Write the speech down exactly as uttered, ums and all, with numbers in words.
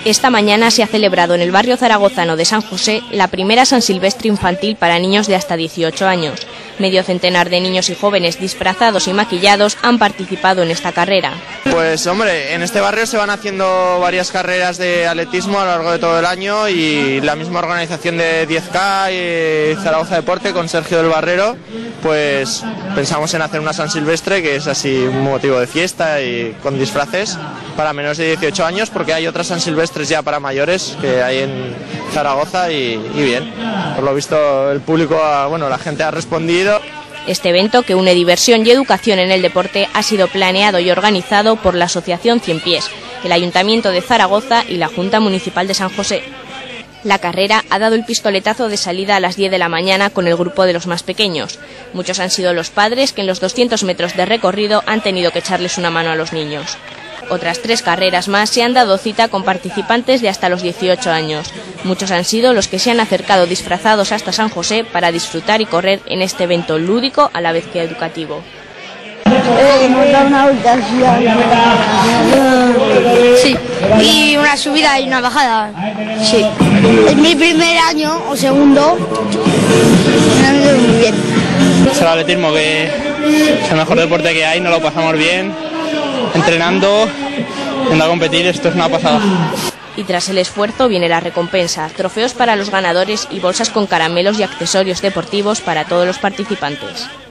Esta mañana se ha celebrado en el barrio zaragozano de San José la primera San Silvestre infantil para niños de hasta dieciocho años. Medio centenar de niños y jóvenes disfrazados y maquillados han participado en esta carrera. Pues hombre, en este barrio se van haciendo varias carreras de atletismo a lo largo de todo el año y la misma organización de diez K y Zaragoza Deporte con Sergio del Barrero, pues pensamos en hacer una San Silvestre que es así un motivo de fiesta y con disfraces para menores de dieciocho años, porque hay otras San Silvestres ya para mayores que hay en Zaragoza y, y bien, por lo visto el público, ha, bueno, la gente ha respondido. Este evento, que une diversión y educación en el deporte, ha sido planeado y organizado por la Asociación Cien Pies, el Ayuntamiento de Zaragoza y la Junta Municipal de San José. La carrera ha dado el pistoletazo de salida a las diez de la mañana con el grupo de los más pequeños. Muchos han sido los padres que en los doscientos metros de recorrido han tenido que echarles una mano a los niños. Otras tres carreras más se han dado cita con participantes de hasta los dieciocho años. Muchos han sido los que se han acercado disfrazados hasta San José para disfrutar y correr en este evento lúdico a la vez que educativo. Sí, y una subida y una bajada. Sí, es mi primer año o segundo. Me ha ido muy bien. Es el atletismo, que es el mejor deporte que hay, nos lo pasamos bien, entrenando, yendo a competir, esto es una pasada. Y tras el esfuerzo viene la recompensa, trofeos para los ganadores y bolsas con caramelos y accesorios deportivos para todos los participantes.